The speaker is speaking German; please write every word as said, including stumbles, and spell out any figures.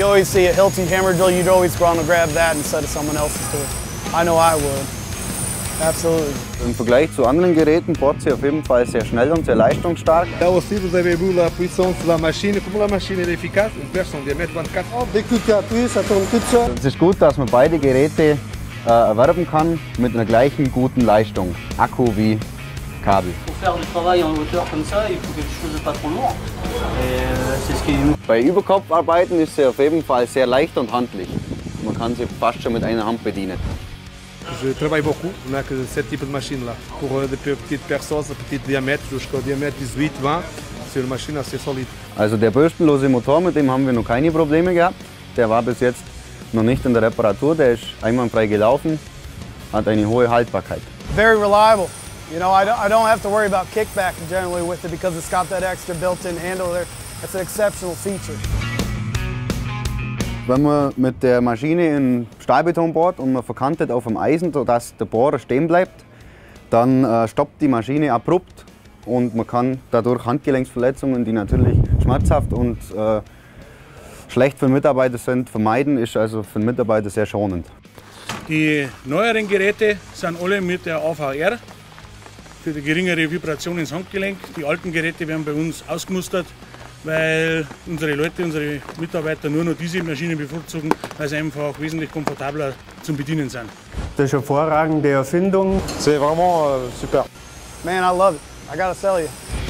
You always see a Hilti hammer drill, you'd always go on to grab that instead of someone else's tool. I know I would. Absolutely. Im Vergleich zu anderen Geräten bohrt sie auf jeden Fall sehr schnell und sehr leistungsstark. Là aussi, vous avez vu la puissance de la machine. Comme la machine est efficace, on perce son diamètre vingt-quatre. Oh, dès que tu appuies, ça tourne tout seul. Es ist gut, dass man beide Geräte äh, erwerben kann mit einer gleichen guten Leistung, Akku wie Kabel. Pour faire du travail en hauteur comme ça, il faut quelque chose de pas trop lourd. Et c'est ce qui nous. Bei Überkopfarbeiten ist sie auf jeden Fall sehr leicht und handlich. Man kann sie fast schon mit einer Hand bedienen. Je travaille beaucoup, on a que ce type de machine là. Pour des petites perçances, petits diamètres, jusqu'au diamètre dix-huit vingt, c'est une machine assez solide. Also der bürstenlose Motor, mit dem haben wir noch keine Probleme gehabt. Der war bis jetzt noch nicht in der Reparatur, der ist einwandfrei gelaufen, hat eine hohe Haltbarkeit. Very reliable. You know, I don't, I don't have to worry about kickback generally with it because it's got that extra built-in handle there. That's an exceptional feature. Wenn man mit der Maschine in Stahlbeton bohrt und man verkantet auf dem Eisen, sodass der Bohrer stehen bleibt, dann äh, stoppt die Maschine abrupt und man kann dadurch Handgelenksverletzungen, die natürlich schmerzhaft und äh, schlecht für den Mitarbeiter sind, vermeiden. Ist also für den Mitarbeiter sehr schonend. Die neueren Geräte sind alle mit der A V R für die geringere Vibration ins Handgelenk. Die alten Geräte werden bei uns ausgemustert, weil unsere Leute, unsere Mitarbeiter nur noch diese Maschinen bevorzugen, weil sie einfach wesentlich komfortabler zum Bedienen sind. Das ist eine hervorragende Erfindung. C'est vraiment euh, super. Man, I love it. I gotta tell you.